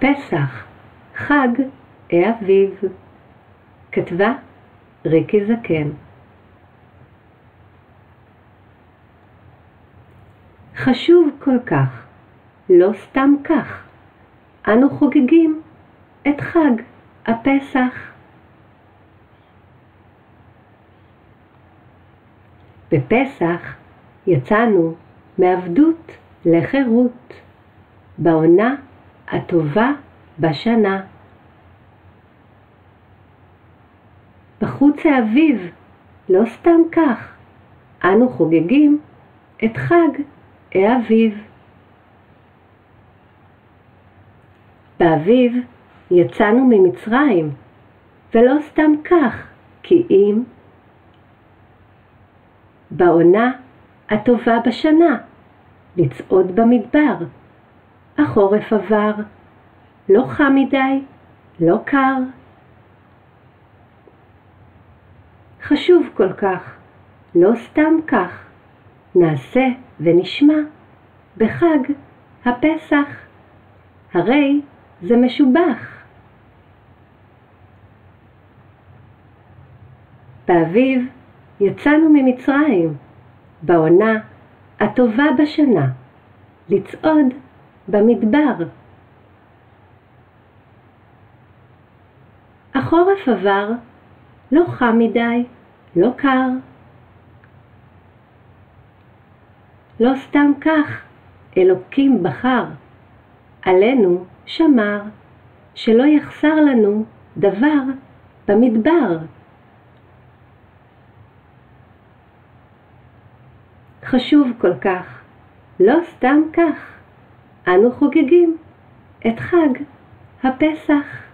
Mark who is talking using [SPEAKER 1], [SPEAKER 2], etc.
[SPEAKER 1] פסח, חג האביב. כתבה ריקי זקן. חשוב כל כך, לא סתם כך, אנו חוגגים את חג הפסח. בפסח יצאנו מעבדות לחירות, בעונה הטובה בשנה. בחוץ האביב, לא סתם כך, אנו חוגגים את חג האביב. באביב יצאנו ממצרים, ולא סתם כך, כי אם בעונה הטובה בשנה, לצעוד במדבר. החורף עבר, לא חם מדי, לא קר. חשוב כל כך, לא סתם כך, נעשה ונשמע בחג הפסח. הרי זה משובח. באביב יצאנו ממצרים, בעונה הטובה בשנה, לצעוד במדבר. החורף עבר, לא חם מדי, לא קר. לא סתם כך, אלוקים בחר, עלינו שמר, שלא יחסר לנו דבר במדבר. חשוב כל כך, לא סתם כך, אנו חוגגים את חג הפסח.